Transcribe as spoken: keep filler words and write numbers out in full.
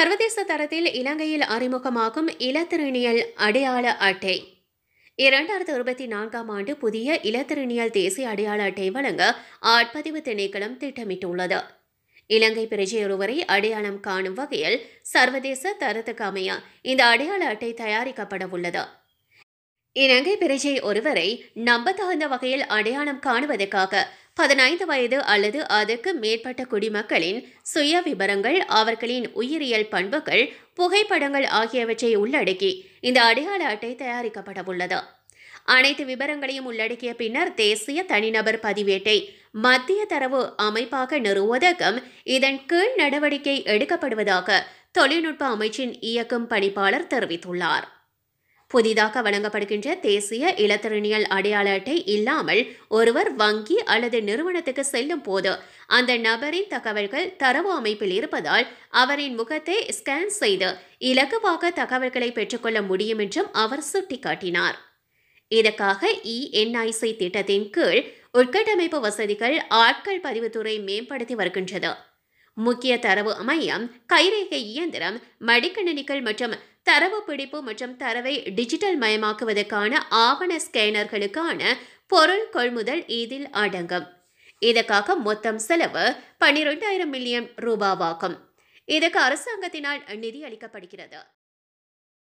சர்வதேச தரத்தில் இலங்கையில் அறிமுகமாகும் இலத்திரனியல் அடையாள அட்டை. இரண்டாயிரத்து இருபத்தி நான்காம் ஆண்டு புதிய இலத்திரனியல் தேசிய அடையாள அட்டை வழங்க ஆட்பதிவு திணைக்களம் திட்டமிட்டுள்ளது. இலங்கை பிரஜை ஒருவரை அடையாளம் காணும் வகையில் சர்வதேச தரத்துக்கு அமைய இந்த அடையாள அட்டை தயாரிக்கப்பட உள்ளது. இலங்கை பிரஜை ஒருவரை நம்பத்தகுந்த வகையில் அடையாளம் காணுவதற்காக பதினைந்து வயது அல்லது அதற்கு மேற்பட்ட குடிமக்களின் சுய விபரங்கள், அவர்களின் உயிரியல் பண்புகள், புகைப்படங்கள் ஆகியவற்றை உள்ளடக்கி இந்த அடையாள அட்டை தயாரிக்கப்பட உள்ளது. அனைத்து விபரங்களையும் உள்ளடக்கிய பின்னர் தேசிய தனிநபர் பதிவேட்டை மத்திய தரவு அமைப்பாக நிறுவுவதற்கும் இதன் கீழ் நடவடிக்கை எடுக்கப்படுவதாக தொழில்நுட்ப அமைச்சின் இயக்கும் பணிப்பாளர் தெரிவித்துள்ளார். புதிதாக வழங்கப்படுகின்ற தேசிய இலத்திரனியல் அடையாள அட்டை இல்லாமல் ஒருவர் வங்கி அல்லது நிறுவனத்துக்கு செல்லும் போது அந்த நபரின் தகவல்கள் தரவு அமைப்பில் இருப்பதால் அவரின் முகத்தை ஸ்கேன் செய்து இலகுவாக தகவல்களை பெற்றுக்கொள்ள முடியும் என்றும் அவர் சுட்டிக்காட்டினார். இதற்காக இ என் ஐ சி திட்டத்தின் கீழ் உட்கட்டமைப்பு வசதிகள் ஆட்கள் பதிவுத்துறை மேம்படுத்தி வருகின்றது. முக்கிய தரவு மையம், கைரேகை இயந்திரம், மடிக்கணினிகள் மற்றும் தரவு பிடிப்பு மற்றும் தரவை டிஜிட்டல் மயமாக்குவதற்கான ஆவண ஸ்கேனர்களுக்கான பொருள் கொள்முதல் இதில் அடங்கும். இதற்காக மொத்தம் செலவு பன்னிரண்டாயிரம் மில்லியன் ரூபாவாகும். இதற்கு அரசாங்கத்தினால் நிதி அளிக்கப்படுகிறது.